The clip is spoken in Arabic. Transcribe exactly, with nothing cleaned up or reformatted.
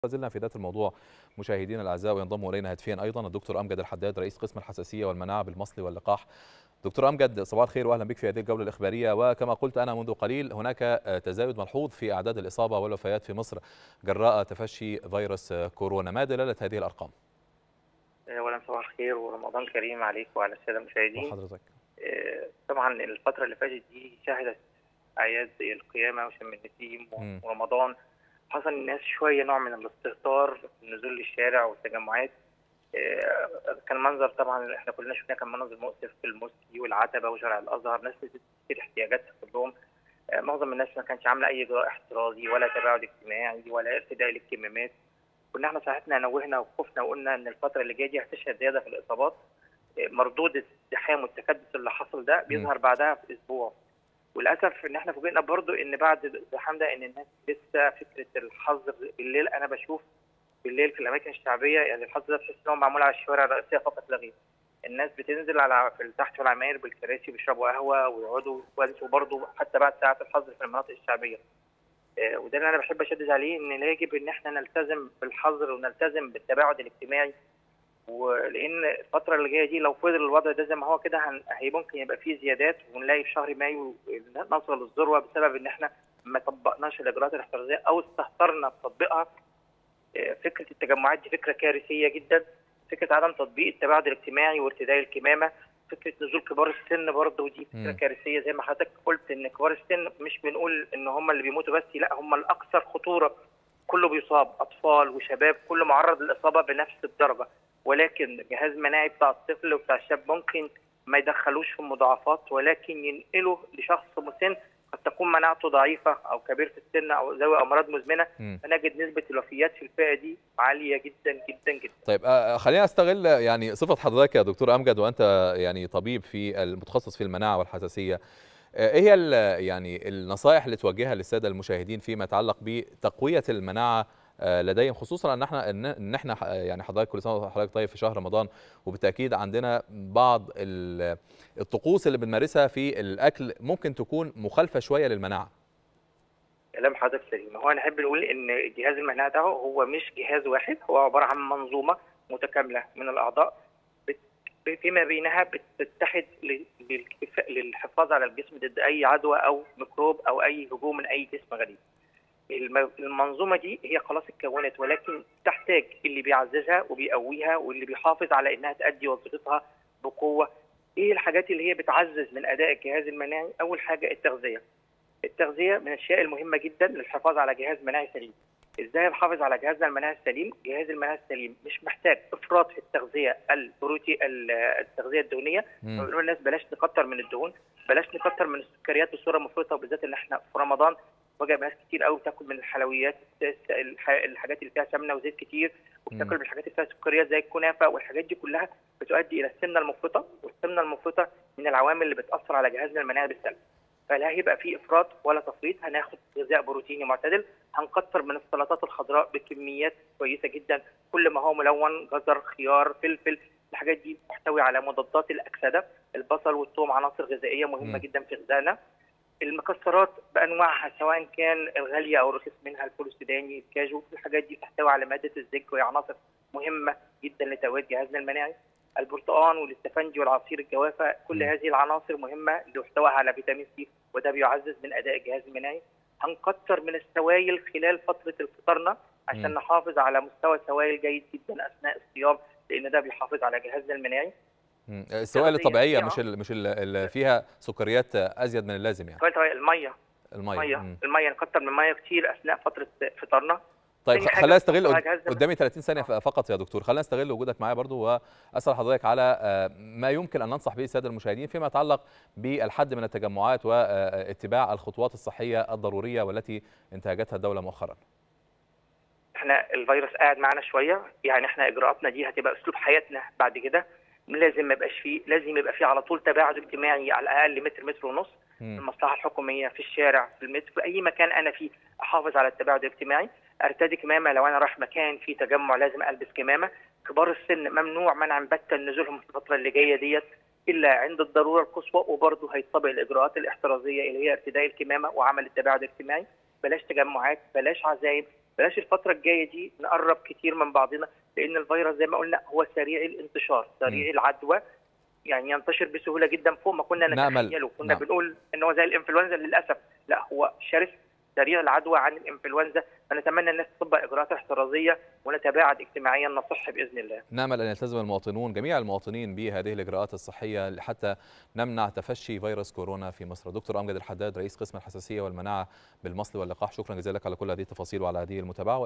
ما زلنا في ذات الموضوع مشاهدينا الاعزاء، وينضم الينا هاتفيا ايضا الدكتور امجد الحداد رئيس قسم الحساسيه والمناعه بالمصل واللقاح. دكتور امجد، صباح الخير واهلا بك في هذه الجوله الاخباريه. وكما قلت انا منذ قليل، هناك تزايد ملحوظ في اعداد الاصابه والوفيات في مصر جراء تفشي فيروس كورونا، ما دلاله هذه الارقام؟ اولا صباح الخير ورمضان كريم عليك وعلى الساده المشاهدين. وحضرتك. طبعا الفتره اللي فاتت دي شهدت اعياد القيامه وشم النسيم ورمضان، حصل الناس شويه نوع من الاستهتار، النزول للشارع والتجمعات. كان منظر طبعا احنا كلنا شفناه، كان منظر مؤسف في الموسكي والعتبه وشارع الازهر، ناس بتشتري احتياجاتها كلهم. معظم الناس ما كانش عامله اي اجراء احترازي ولا تباعد اجتماعي ولا ارتداء للكمامات. كنا احنا ساعتنا نوهنا وخفنا وقلنا ان الفتره اللي جايه دي هتشهد زياده في الاصابات. مردود الزحام والتكدس اللي حصل ده بيظهر بعدها باسبوع، وللاسف ان احنا فوجئنا برضو ان بعد الزحام ده ان الناس لسه فكره الحظر بالليل. انا بشوف بالليل في الاماكن الشعبيه يعني الحظر ده تحس ان هو معمول على الشوارع الرئيسيه فقط لا غير. الناس بتنزل على في تحت في العماير بالكراسي بيشربوا قهوه ويقعدوا كويس، وبرضو حتى بعد ساعه الحظر في المناطق الشعبيه. وده اللي انا بحب اشدد عليه، ان يجب ان احنا نلتزم بالحظر ونلتزم بالتباعد الاجتماعي. ولان الفتره اللي جايه دي لو فضل الوضع ده زي ما هو كده هي ممكن يبقى فيه زيادات، ونلاقي في شهر مايو نصل للذروه بسبب ان احنا ما طبقناش الاجراءات الاحترازيه او استهترنا بتطبيقها. فكره التجمعات دي فكره كارثيه جدا، فكره عدم تطبيق التباعد الاجتماعي وارتداء الكمامه، فكره نزول كبار السن برضه ودي فكره كارثيه. زي ما حضرتك قلت ان كبار السن مش بنقول ان هم اللي بيموتوا بس، لا هم الاكثر خطوره، كله بيصاب، اطفال وشباب كله معرض للاصابه بنفس الدرجه. ولكن الجهاز المناعي بتاع الطفل وبتاع الشاب ممكن ما يدخلوش في مضاعفات، ولكن ينقله لشخص مسن قد تكون مناعته ضعيفه او كبير في السن او ذوي امراض مزمنه، فنجد نسبه الوفيات في الفئه دي عاليه جدا جدا جدا. طيب خلينا استغل يعني صفه حضرتك يا دكتور امجد، وانت يعني طبيب في المتخصص في المناعه والحساسيه. ايه هي يعني النصائح اللي توجهها للساده المشاهدين فيما يتعلق بتقويه المناعه لديهم، خصوصا ان احنا ان احنا يعني حضرتك كل سنه وحضرتك طيب في شهر رمضان، وبالتاكيد عندنا بعض الطقوس اللي بنمارسها في الاكل ممكن تكون مخالفه شويه للمناعه. كلام حضرتك سليم. هو انا احب نقول ان جهاز المناعه ده هو مش جهاز واحد، هو عباره عن منظومه متكامله من الاعضاء فيما بينها بتتحد للحفاظ على الجسم ضد اي عدوى او ميكروب او اي هجوم من اي جسم غريب. المنظومه دي هي خلاص اتكونت، ولكن تحتاج اللي بيعززها وبيقويها واللي بيحافظ على انها تؤدي وظيفتها بقوه. ايه الحاجات اللي هي بتعزز من اداء الجهاز المناعي؟ اول حاجه التغذيه. التغذيه من الاشياء المهمه جدا للحفاظ على جهاز مناعي سليم. ازاي نحافظ على جهازنا المناعي السليم؟ جهاز المناعي السليم مش محتاج افراط في التغذيه البروتي التغذيه الدهنيه. بنقول للناس بلاش نكتر من الدهون، بلاش نكتر من السكريات بصوره مفرطه، وبالذات ان احنا في رمضان وجد ناس كتير قوي بتاكل من الحلويات، الحاجات اللي فيها سمنه وزيت كتير، وبتاكل من الحاجات اللي فيها سكريات زي الكنافه، والحاجات دي كلها بتؤدي الى السمنه المفرطه، والسمنه المفرطه من العوامل اللي بتاثر على جهازنا المناعي بالسلب. فلا هيبقى فيه افراط ولا تفريط، هناخد غذاء بروتيني معتدل، هنكتر من السلطات الخضراء بكميات كويسه جدا، كل ما هو ملون، جزر، خيار، فلفل، الحاجات دي محتويه على مضادات الاكسده. البصل والثوم عناصر غذائيه مهمه م. جدا في غذائنا. المكسرات بانواعها سواء كان الغاليه او الرخيص منها، الفول السوداني، الكاجو، الحاجات دي تحتوي على ماده الزنك وهي عناصر مهمه جدا لتقويه جهازنا المناعي. البرتقال والاستفندي والعصير الجوافه، كل هذه العناصر مهمه لاحتوائها على فيتامين سي، وده بيعزز من اداء الجهاز المناعي. هنكتر من السوائل خلال فتره الفطارنا عشان م. نحافظ على مستوى سوائل جيد جدا اثناء الصيام، لان ده بيحافظ على جهازنا المناعي. السوائل الطبيعيه مش ال مش اللي فيها سكريات ازيد من اللازم يعني. الميه الميه الميه الميه نكتر من الميه كتير اثناء فتره فطارنا. طيب خلينا استغل قدامي ثلاثين ثانيه فقط يا دكتور، خلينا استغل وجودك معايا برضو واسال حضرتك على ما يمكن ان ننصح به الساده المشاهدين فيما يتعلق بالحد من التجمعات واتباع الخطوات الصحيه الضروريه والتي انتهجتها الدوله مؤخرا. احنا الفيروس قاعد معانا شويه، يعني احنا اجراءاتنا دي هتبقى اسلوب حياتنا بعد كده. لازم ما يبقاش فيه، لازم يبقى فيه على طول تباعد اجتماعي على الاقل متر متر ونص. في المصلحه الحكوميه، في الشارع، في المتر، في اي مكان انا فيه احافظ على التباعد الاجتماعي. ارتدي كمامه لو انا رايح مكان فيه تجمع لازم البس كمامه. كبار السن ممنوع منعا باتا نزولهم في الفتره اللي جايه ديت الا عند الضروره القصوى، وبرضه هيطبق الاجراءات الاحترازيه اللي هي ارتداء الكمامه وعمل التباعد الاجتماعي. بلاش تجمعات، بلاش عزايم، بلاش الفتره الجايه دي نقرب كتير من بعضنا، لان الفيروس زي ما قلنا هو سريع الانتشار، سريع م. العدوى، يعني ينتشر بسهوله جدا فوق ما كنا نتخيله. كنا نعم. بنقول ان هو زي الانفلونزا، للاسف لا، هو شرس سريع العدوى عن الانفلونزا. فنتمنى الناس تطبق اجراءات احترازيه ونتباعد اجتماعيا نصح باذن الله. نامل ان يلتزم المواطنون جميع المواطنين بهذه الاجراءات الصحيه حتى نمنع تفشي فيروس كورونا في مصر. دكتور امجد الحداد رئيس قسم الحساسيه والمناعه بالمصل واللقاح، شكرا جزيلا لك على كل هذه التفاصيل وعلى هذه المتابعه.